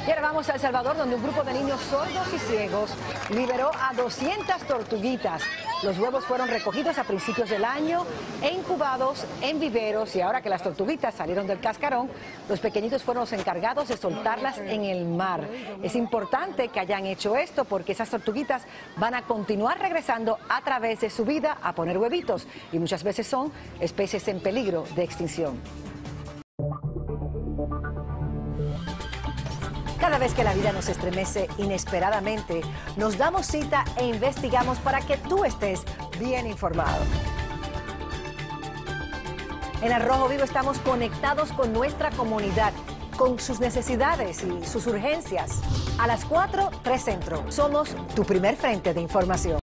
Y ahora vamos a El Salvador, donde un grupo de niños sordos y ciegos liberó a 200 tortuguitas. Los huevos fueron recogidos a principios del año e incubados en viveros, y ahora que las tortuguitas salieron del cascarón, los pequeñitos fueron los encargados de soltarlas en el mar. Es importante que hayan hecho esto porque esas tortuguitas van a continuar regresando a través de su vida a poner huevitos, y muchas veces son especies en peligro de extinción. Cada vez que la vida nos estremece inesperadamente, nos damos cita e investigamos para que tú estés bien informado. En Al Rojo Vivo estamos conectados con nuestra comunidad, con sus necesidades y sus urgencias. A las 4, 3 Centro. Somos tu primer frente de información.